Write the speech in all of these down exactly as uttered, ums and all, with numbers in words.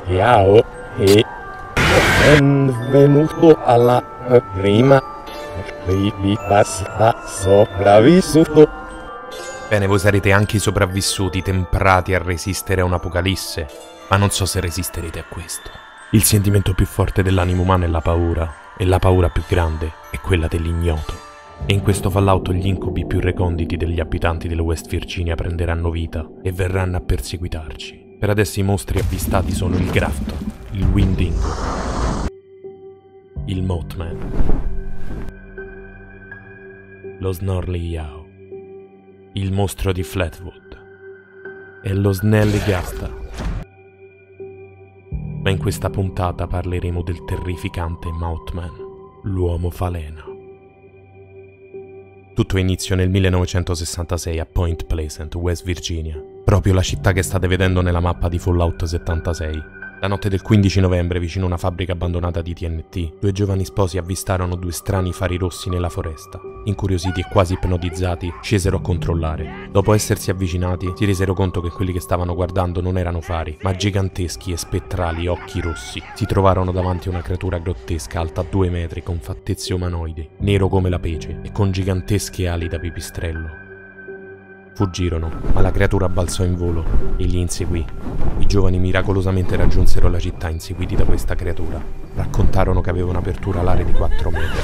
Ciao e benvenuto alla prima creepypasta sopravvissuto. Bene, voi sarete anche i sopravvissuti, temprati a resistere a un'apocalisse, ma non so se resisterete a questo. Il sentimento più forte dell'animo umano è la paura, e la paura più grande è quella dell'ignoto. E in questo Fallout gli incubi più reconditi degli abitanti della West Virginia prenderanno vita e verranno a perseguitarci. Per adesso i mostri avvistati sono il Grafton, il Windingo, il Mothman, lo Snorri-Yao, il mostro di Flatwood e lo Snelligasta. Ma in questa puntata parleremo del terrificante Mothman, l'uomo falena. Tutto inizia nel millenovecentosessantasei a Point Pleasant, West Virginia, proprio la città che state vedendo nella mappa di Fallout settantasei. La notte del quindici novembre, vicino a una fabbrica abbandonata di T N T, due giovani sposi avvistarono due strani fari rossi nella foresta. Incuriositi e quasi ipnotizzati, scesero a controllare. Dopo essersi avvicinati, si resero conto che quelli che stavano guardando non erano fari, ma giganteschi e spettrali occhi rossi. Si trovarono davanti a una creatura grottesca alta due metri, con fattezze umanoidi, nero come la pece e con gigantesche ali da pipistrello. Fuggirono, ma la creatura balzò in volo e li inseguì. I giovani miracolosamente raggiunsero la città inseguiti da questa creatura. Raccontarono che aveva un'apertura alare di quattro metri.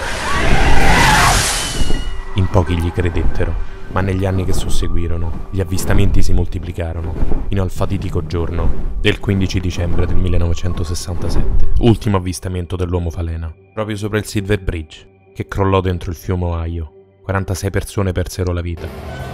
In pochi gli credettero, ma negli anni che susseguirono, gli avvistamenti si moltiplicarono, fino al fatidico giorno del quindici dicembre del millenovecentosessantasette, ultimo avvistamento dell'uomo falena, proprio sopra il Silver Bridge, che crollò dentro il fiume Ohio. quarantasei persone persero la vita.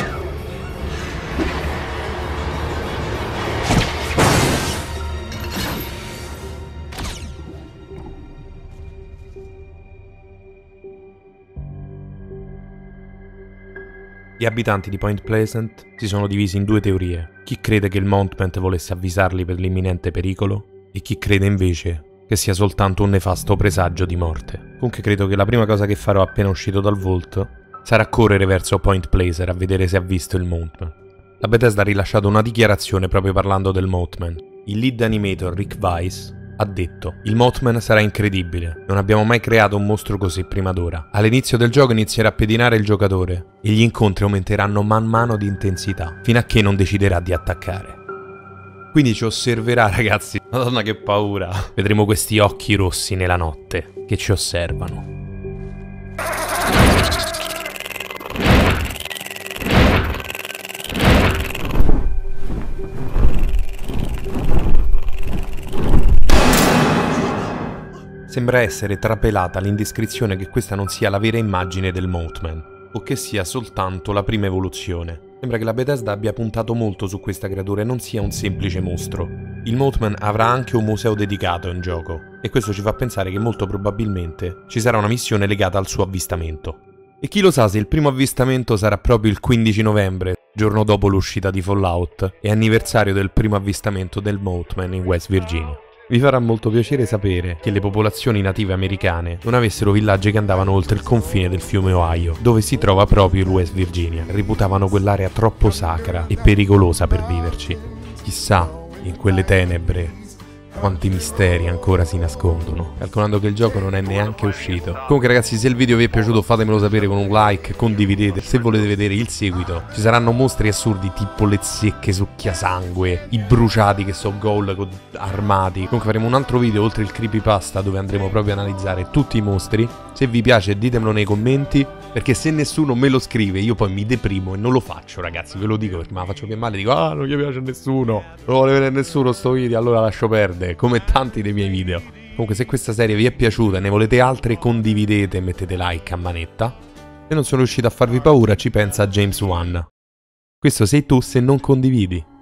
Gli abitanti di Point Pleasant si sono divisi in due teorie: chi crede che il Mothman volesse avvisarli per l'imminente pericolo e chi crede invece che sia soltanto un nefasto presagio di morte. Comunque credo che la prima cosa che farò appena uscito dal Vault sarà correre verso Point Pleasant a vedere se ha visto il Mothman. La Bethesda ha rilasciato una dichiarazione proprio parlando del Mothman. Il lead animator Rick Weiss ha detto: il Mothman sarà incredibile, non abbiamo mai creato un mostro così prima d'ora. All'inizio del gioco inizierà a pedinare il giocatore e gli incontri aumenteranno man mano di intensità, fino a che non deciderà di attaccare. Quindi ci osserverà, ragazzi. Madonna che paura. Vedremo questi occhi rossi nella notte che ci osservano. Sembra essere trapelata l'indiscrezione che questa non sia la vera immagine del Mothman, o che sia soltanto la prima evoluzione. Sembra che la Bethesda abbia puntato molto su questa creatura e non sia un semplice mostro. Il Mothman avrà anche un museo dedicato in gioco, e questo ci fa pensare che molto probabilmente ci sarà una missione legata al suo avvistamento. E chi lo sa se il primo avvistamento sarà proprio il quindici novembre, giorno dopo l'uscita di Fallout, e anniversario del primo avvistamento del Mothman in West Virginia. Vi farà molto piacere sapere che le popolazioni native americane non avessero villaggi che andavano oltre il confine del fiume Ohio, dove si trova proprio il West Virginia. Reputavano quell'area troppo sacra e pericolosa per viverci. Chissà, in quelle tenebre, quanti misteri ancora si nascondono, calcolando che il gioco non è neanche uscito. Comunque ragazzi, se il video vi è piaciuto fatemelo sapere con un like, condividete. Se volete vedere il seguito, ci saranno mostri assurdi tipo le zecche succhiasangue, i bruciati che so ghoul armati. Comunque faremo un altro video oltre il creepypasta dove andremo proprio a analizzare tutti i mostri. Se vi piace ditemelo nei commenti, perché se nessuno me lo scrive io poi mi deprimo e non lo faccio, ragazzi, ve lo dico, perché me la faccio più male. Dico: ah, non gli piace a nessuno, non vuole vedere nessuno sto video, allora lascio perdere, come tanti dei miei video. Comunque se questa serie vi è piaciuta e ne volete altre, condividete e mettete like a manetta. Se non sono riuscito a farvi paura, ci pensa James Wan. Questo sei tu se non condividi.